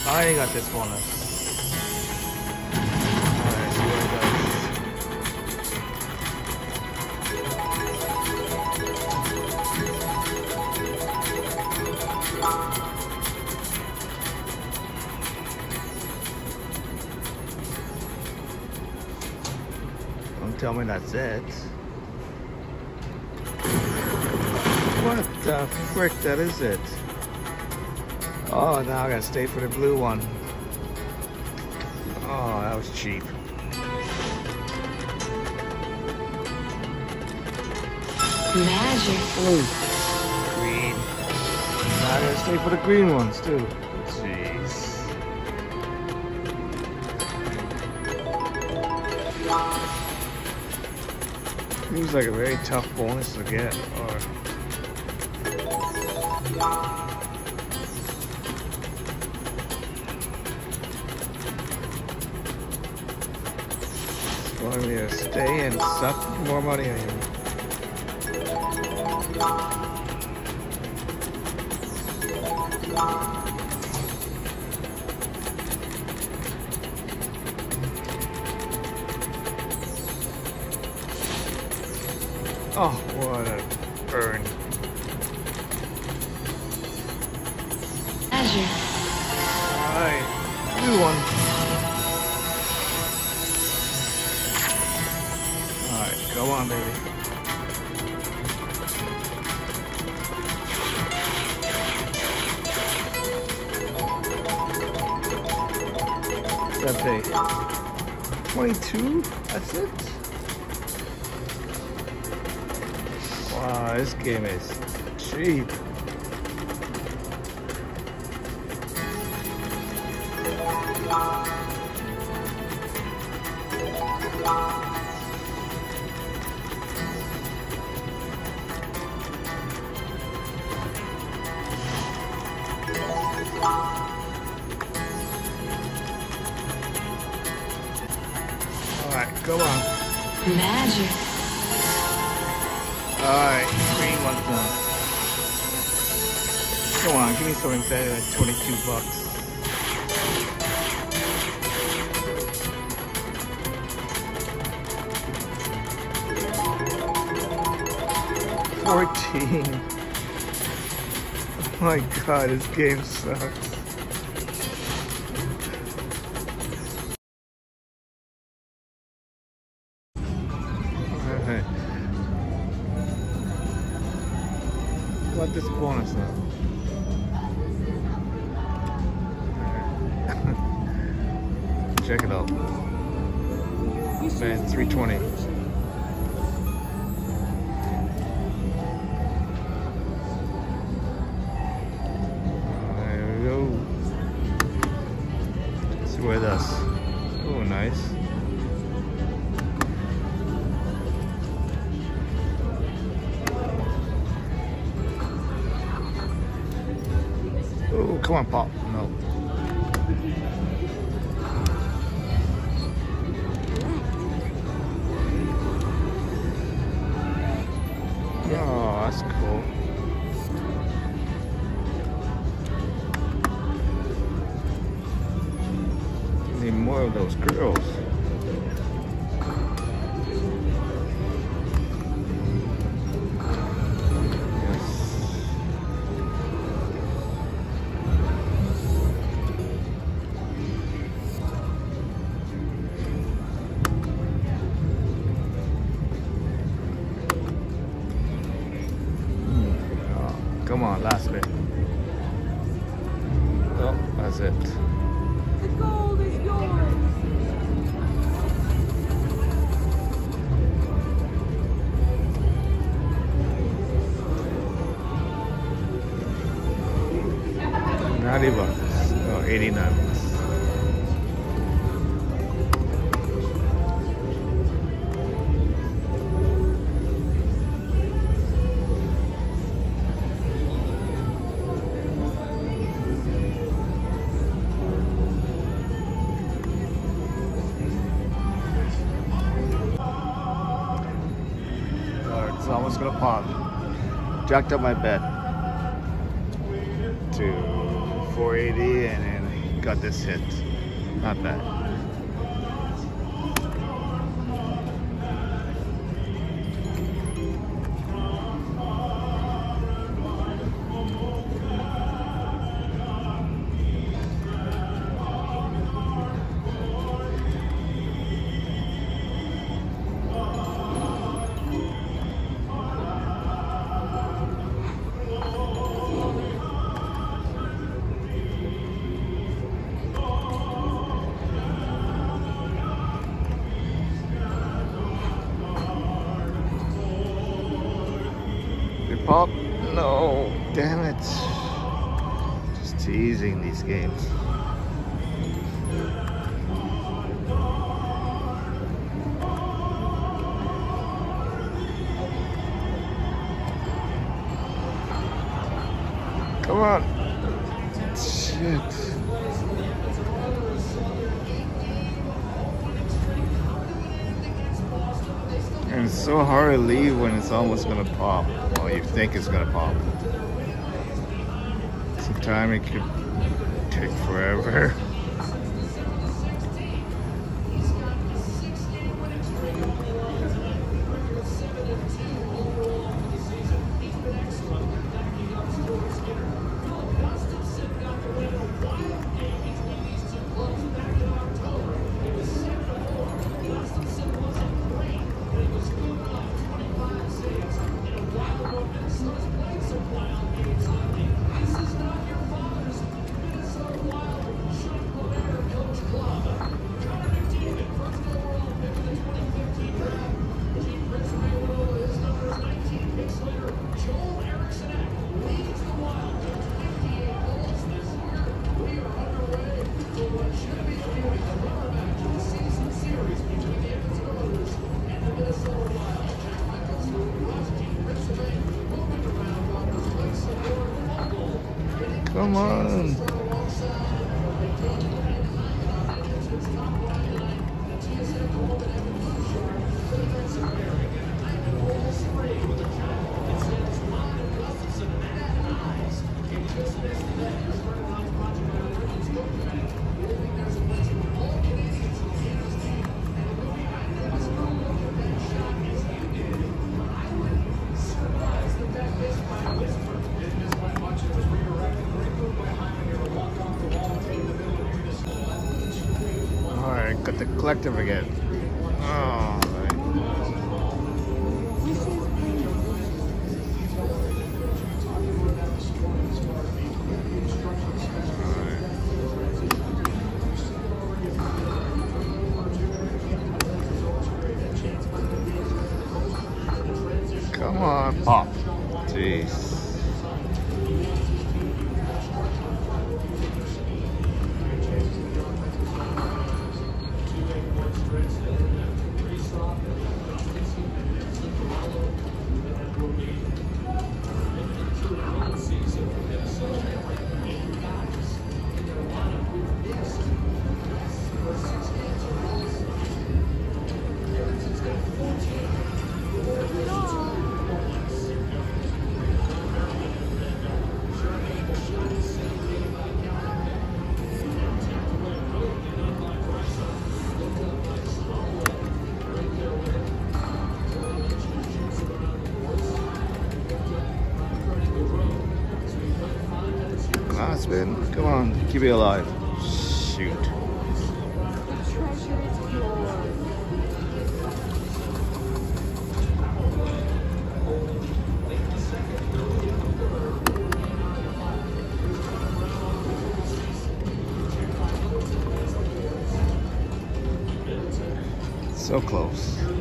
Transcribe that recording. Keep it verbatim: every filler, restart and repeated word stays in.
I got this bonus. Alright, see what it does. Don't tell me that's it. What the frick, that is it? Oh, now I gotta stay for the blue one. Oh, that was cheap. Magic. Blue. Green. Now I gotta stay for the green ones too. Jeez. Seems like a very tough bonus to get. Or want me to stay and suck more money out of you. Oh, what a burn. Azure. Alright, blue one. Alright, go on, baby. What's that pay? twenty-two? That's it? Wow, this game is cheap. Alright, go on. Magic. Alright, green one's done. Come on, give me something better than twenty-two bucks. fourteen. Oh my god, this game sucks. Alright. What this bonus now? Check it out. Man, three twenty. There we go. See what it does. Oh, nice. Oh, come on, Pop. No. Oh, that's cool. Need more of those girls. Come on, last bit. Oh, that's it. The gold is yours. ninety bucks. Oh, eighty-nine bucks. It's almost gonna pop. Jacked up my bet to four eighty and then got this hit. Not bad. Pop? No, damn it. Just teasing these games. Come on. Shit. And it's so hard to leave when it's almost gonna pop. Well, you think it's gonna pop. Sometimes it could take forever. Come on. Got the collective again. Oh, right. Come on, pop. Jeez. Last spin. Come on, keep it alive. Shoot. The treasure is yours. So close.